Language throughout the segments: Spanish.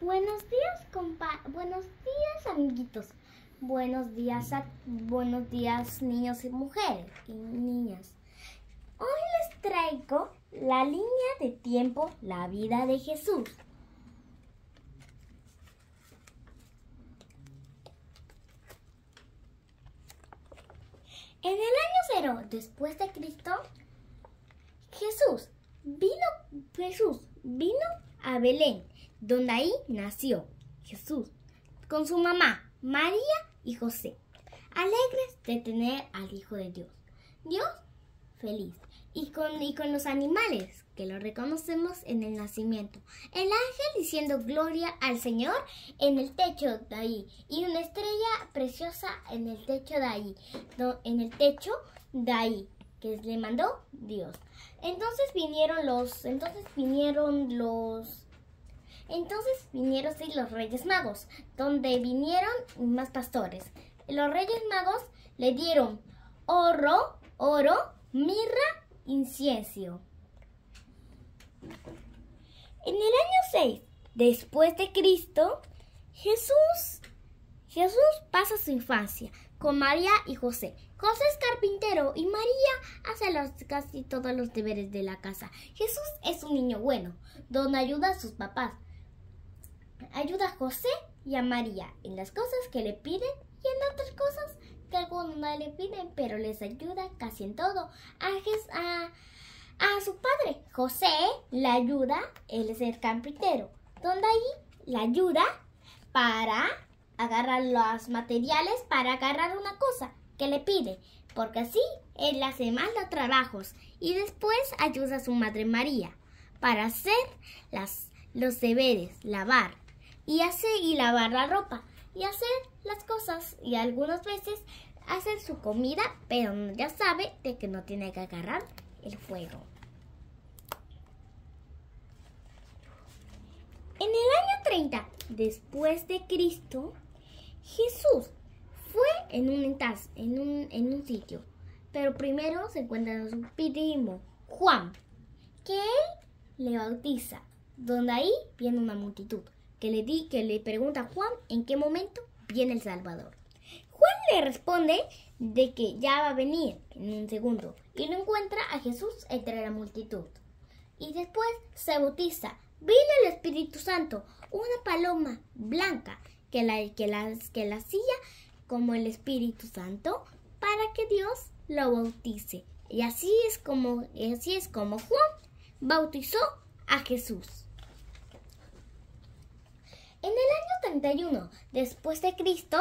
Buenos días, amiguitos. Buenos días, niños y mujeres y niñas. Hoy les traigo la línea de tiempo, la vida de Jesús. En el año 0 después de Cristo, Jesús vino a Belén, donde ahí nació Jesús, con su mamá, María y José, alegres de tener al Hijo de Dios. Dios feliz, y con los animales, que lo reconocemos en el nacimiento. El ángel diciendo gloria al Señor en el techo de ahí, y una estrella preciosa en el techo de ahí, que le mandó Dios. Entonces vinieron los Reyes Magos, donde vinieron más pastores. Los Reyes Magos le dieron oro, mirra, incienso. En el año 6 después de Cristo, Jesús pasa su infancia con María y José. José es carpintero y María hace casi todos los deberes de la casa. Jesús es un niño bueno, donde ayuda a sus papás. Ayuda a José y a María en las cosas que le piden y en otras cosas que algunos no le piden, pero les ayuda casi en todo. A su padre, José, le ayuda, él es el carpintero, donde ahí le ayuda para agarrar los materiales, para agarrar una cosa que le pide, porque así él hace más los trabajos, y después ayuda a su madre María para hacer los deberes, lavar y lavar la ropa y hacer las cosas, y algunas veces hacer su comida, pero ya sabe de que no tiene que agarrar el fuego. En el año 30 después de Cristo, Jesús fue en un sitio, pero primero se encuentra su primo Juan, que él le bautiza, donde ahí viene una multitud que le pregunta a Juan en qué momento viene el Salvador. Juan le responde de que ya va a venir en un segundo, y lo encuentra a Jesús entre la multitud. Y después se bautiza. Vino el Espíritu Santo, una paloma blanca que la hacía como el Espíritu Santo para que Dios lo bautice. Y así es como Juan bautizó a Jesús. En el año 31 después de Cristo,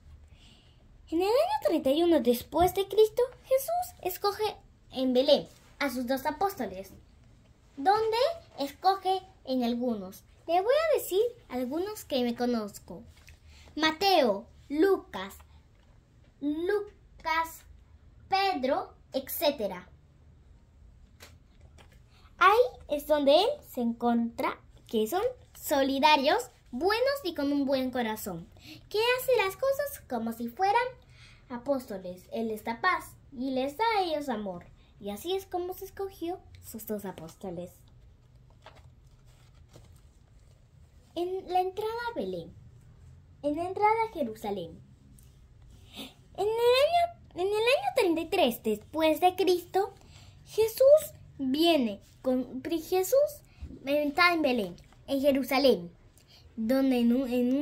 Jesús escoge en Belén a sus 2 apóstoles, donde escoge en algunos. Le voy a decir algunos que me conozco: Mateo, Lucas, Pedro, etc. Ahí es donde él se encuentra, que son solidarios, buenos y con un buen corazón, que hace las cosas como si fueran apóstoles. Él les da paz y les da a ellos amor. Y así es como se escogió sus 2 apóstoles. En la entrada a Belén, en la entrada a Jerusalén. En el año 33 después de Cristo, Jesús está en Belén, en Jerusalén, donde en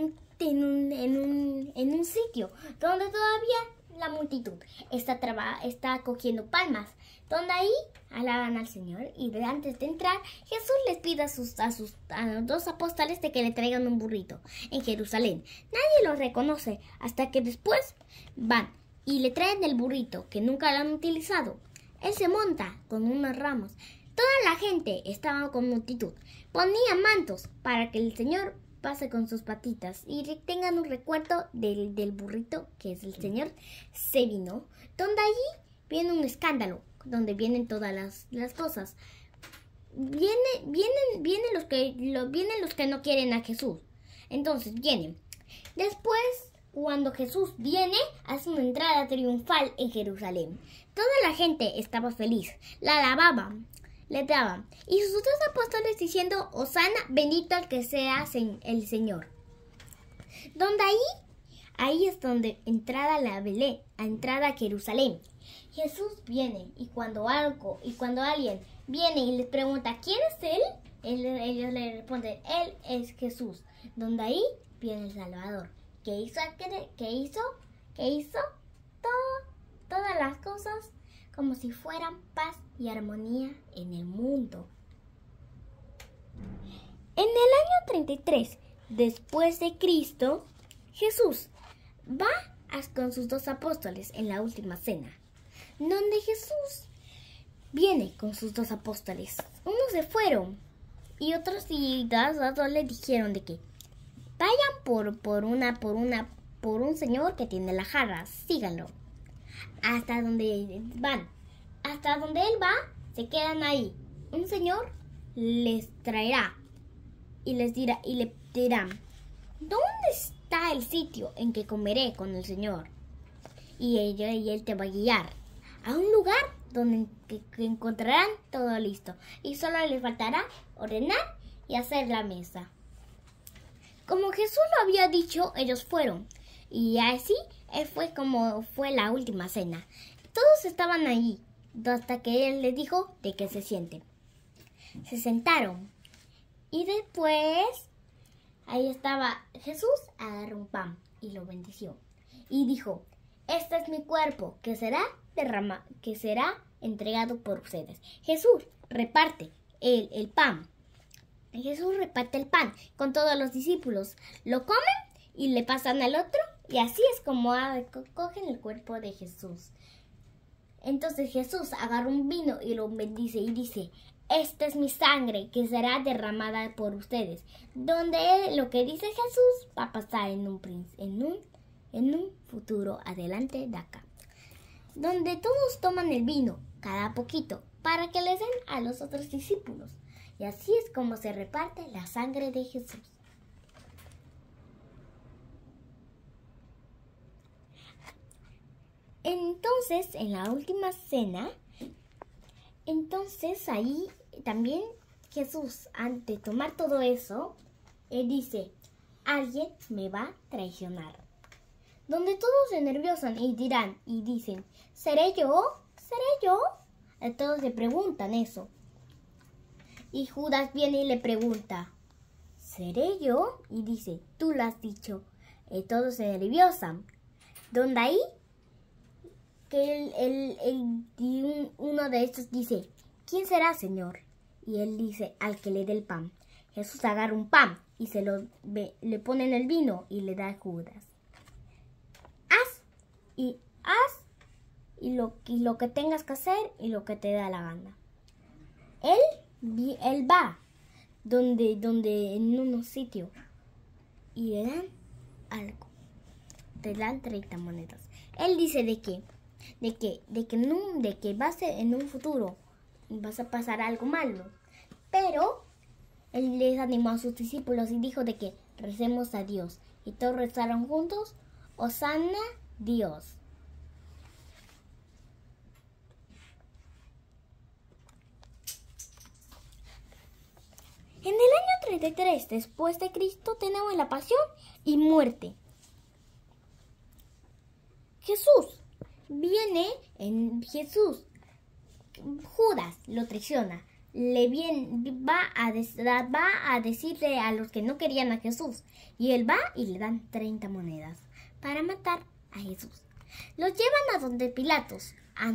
un sitio donde todavía la multitud está cogiendo palmas, donde ahí alaban al Señor. Y antes de entrar, Jesús les pide a los 2 apóstoles de que le traigan un burrito en Jerusalén. Nadie los reconoce hasta que después van y le traen el burrito, que nunca lo han utilizado. Él se monta con unos ramos. Toda la gente estaba con multitud. Ponía mantos para que el Señor pase con sus patitas y tengan un recuerdo del burrito, que es el Señor se vino, donde allí viene un escándalo, donde vienen todas las cosas. Vienen los que no quieren a Jesús. Entonces vienen. Después, cuando Jesús viene, hace una entrada triunfal en Jerusalén. Toda la gente estaba feliz, la alababan. le daban. Y sus otros apóstoles diciendo, Hosana, bendito el que sea el Señor. Donde ahí es donde entrada a Jerusalén. Jesús viene y cuando alguien viene y les pregunta ¿quién es él? Ellos le responden, él es Jesús. Donde ahí viene el Salvador, que hizo todas las cosas como si fueran paz y armonía en el mundo. En el año 33 después de Cristo, Jesús va con sus 2 apóstoles en la última cena, donde Jesús viene con sus 2 apóstoles. Unos se fueron y otros le dijeron de que vayan por un señor que tiene la jarra, síganlo. Hasta donde van, hasta donde él va, se quedan ahí. Un señor les traerá y le dirán, ¿dónde está el sitio en que comeré con el Señor? Y él te va a guiar a un lugar donde que encontrarán todo listo. Y solo les faltará ordenar y hacer la mesa. Como Jesús lo había dicho, ellos fueron. Y así fue como fue la última cena. Todos estaban allí, hasta que él les dijo de que se sienten. Se sentaron. Y después, ahí estaba Jesús, agarró un pan y lo bendició. Y dijo, este es mi cuerpo, que será entregado por ustedes. Jesús reparte el pan. Jesús reparte el pan con todos los discípulos. Lo comen y le pasan al otro. Y así es como cogen el cuerpo de Jesús. Entonces Jesús agarra un vino y lo bendice y dice, esta es mi sangre que será derramada por ustedes. Donde lo que dice Jesús va a pasar en un futuro adelante de acá. Donde todos toman el vino, cada poquito, para que les den a los otros discípulos. Y así es como se reparte la sangre de Jesús. Entonces, en la última cena, ahí también Jesús, antes de tomar todo eso, él dice, alguien me va a traicionar. Donde todos se nerviosan y dicen, ¿seré yo? ¿Seré yo? Todos le preguntan eso. Y Judas viene y le pregunta, ¿seré yo? Y dice, tú lo has dicho. Todos se nerviosan. Donde ahí, que uno de estos dice, ¿quién será, Señor? Y él dice, al que le dé el pan. Jesús agarra un pan y le pone en el vino y le da a Judas. Haz y lo que tengas que hacer y lo que te da la gana. Él va donde en unos sitios y le dan algo. Te dan 30 monedas. Él dice de que en un futuro vas a pasar algo malo. Pero él les animó a sus discípulos y dijo de que recemos a Dios. Y todos rezaron juntos, Hosana Dios. En el año 33 después de Cristo tenemos la pasión y muerte. Judas lo traiciona. Va a decirle a los que no querían a Jesús. Y él va y le dan 30 monedas para matar a Jesús. Lo llevan a donde Pilatos,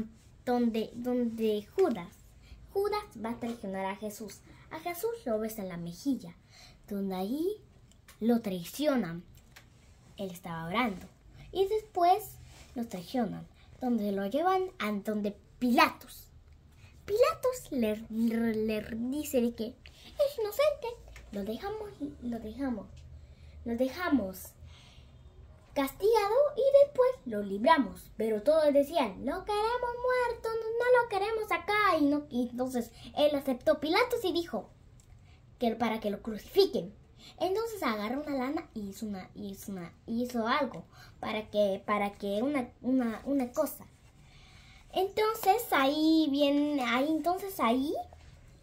donde Judas va a traicionar a Jesús. A Jesús lo besa en la mejilla, donde ahí lo traicionan. Él estaba orando. Y después lo traicionan, donde lo llevan a donde Pilatos. Pilatos le dice de que es inocente. Lo dejamos castigado y después lo libramos. Pero todos decían, lo queremos muerto, no lo queremos acá. Y entonces él aceptó Pilatos y dijo que para que lo crucifiquen. Entonces agarró una lana y hizo algo para que una cosa. Entonces ahí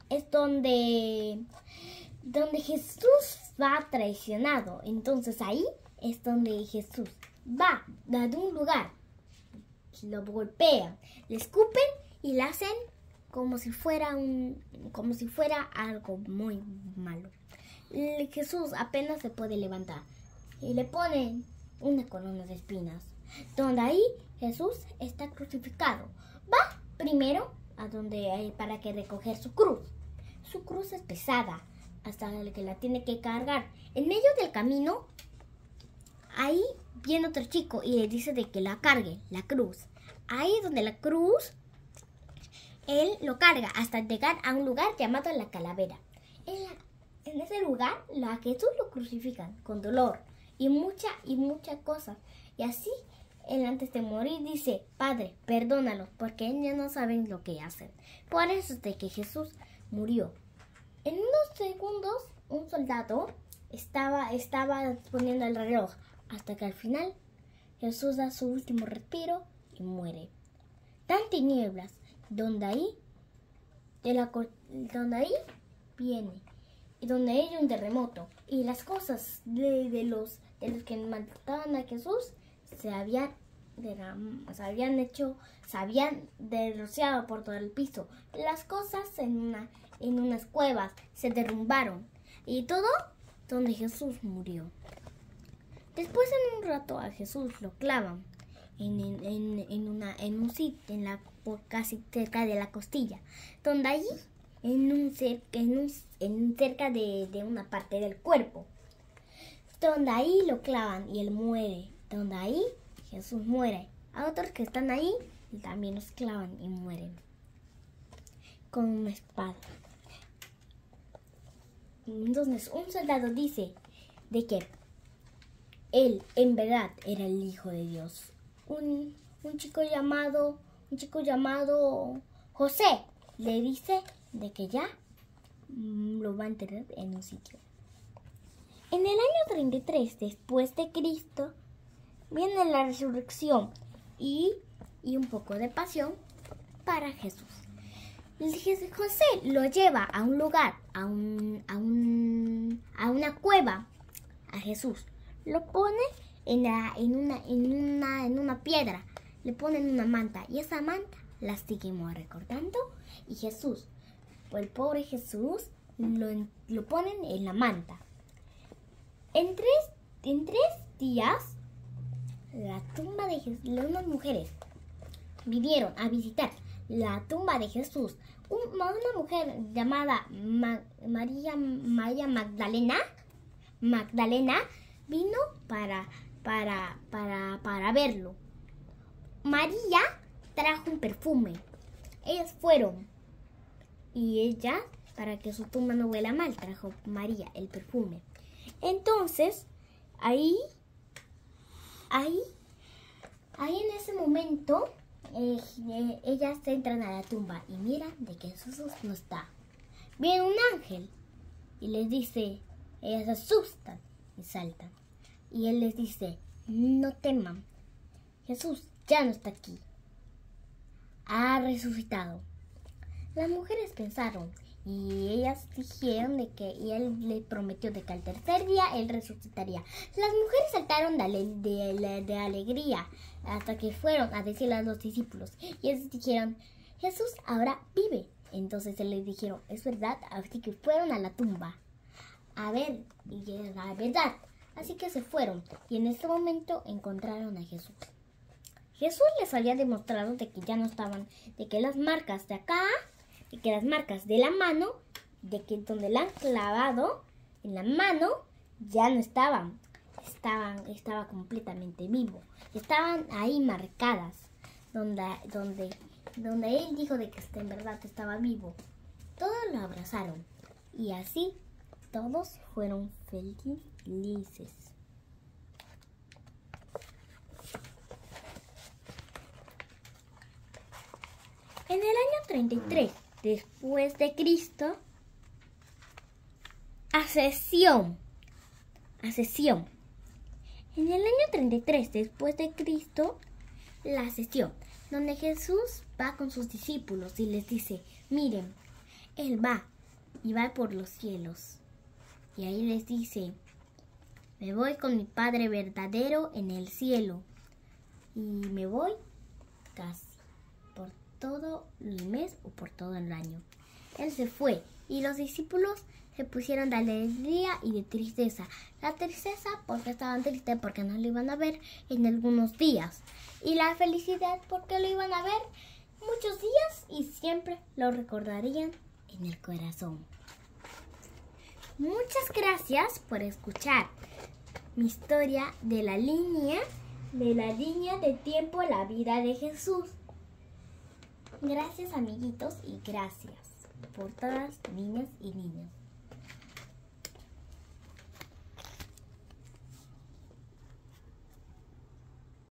es donde Jesús va traicionado. Entonces ahí es donde Jesús va de un lugar, lo golpean, le escupen y le hacen como si fuera algo muy malo. Jesús apenas se puede levantar y le ponen una corona de espinas, donde ahí Jesús está crucificado. Va primero a donde hay para que recoger su cruz. Su cruz es pesada, hasta que la tiene que cargar. En medio del camino, ahí viene otro chico y le dice de que la cargue, la cruz. Ahí donde la cruz, él lo carga hasta llegar a un lugar llamado la Calavera. En ese lugar, a Jesús lo crucifican con dolor y mucha cosa. Y así, él antes de morir dice: Padre, perdónalos, porque ellos ya no saben lo que hacen. Por eso es de que Jesús murió. En unos segundos, un soldado estaba poniendo el reloj, hasta que al final Jesús da su último respiro y muere. Dan tinieblas, donde ahí viene, y donde hay un terremoto, y las cosas de los que mataban a Jesús se habían derrociado por todo el piso. Las cosas en unas cuevas se derrumbaron, y todo donde Jesús murió. Después, en un rato, a Jesús lo clavan en un sitio, casi cerca de la costilla, donde allí, cerca de una parte del cuerpo, donde ahí lo clavan y él muere, donde ahí Jesús muere. A otros que están ahí también los clavan y mueren con una espada. Entonces un soldado dice de que él en verdad era el Hijo de Dios. Un chico llamado José le dice de que ya lo va a enterrar en un sitio. En el año 33 después de Cristo viene la resurrección y un poco de pasión para Jesús. José lo lleva a un lugar, a una cueva, a Jesús. Lo pone en una piedra, le ponen una manta, y esa manta la seguimos recordando, y Jesús, el pobre Jesús, lo ponen en la manta. En tres días, la tumba de Jesús, unas mujeres vinieron a visitar la tumba de Jesús. Una mujer llamada María Magdalena vino para verlo. María trajo un perfume. Ellas fueron, y ella, para que su tumba no huela mal, trajo María el perfume. Entonces, ahí en ese momento, ellas entran a la tumba y miran de que Jesús no está. Viene un ángel y les dice, ellas se asustan y saltan. Y él les dice: no teman, Jesús ya no está aquí, ha resucitado. Las mujeres pensaron, y ellas dijeron de que él le prometió de que al tercer día él resucitaría. Las mujeres saltaron de alegría hasta que fueron a decirle a los discípulos, y ellos dijeron: Jesús ahora vive. Entonces les dijeron: es verdad. Así que fueron a la tumba a ver, y era verdad. Así que se fueron, y en ese momento encontraron a Jesús. Jesús les había demostrado de que ya no estaban, de que las marcas de acá, de que las marcas de la mano, de que donde la han clavado en la mano, ya no estaban. Estaba completamente vivo. Estaban ahí marcadas, donde él dijo de que en verdad estaba vivo. Todos lo abrazaron, y así todos fueron felices. En el año 33 después de Cristo, ascensión. En el año 33 después de Cristo, la ascensión, donde Jesús va con sus discípulos y les dice: miren, Él va y va por los cielos. Y ahí les dice, me voy con mi Padre verdadero en el cielo. Y me voy casi por todo el mes o por todo el año. Él se fue y los discípulos se pusieron de alegría y de tristeza. La tristeza porque estaban tristes porque no lo iban a ver en algunos días. Y la felicidad porque lo iban a ver muchos días y siempre lo recordarían en el corazón. Muchas gracias por escuchar mi historia de la línea de tiempo, la vida de Jesús. Gracias amiguitos y gracias por todas niñas y niños.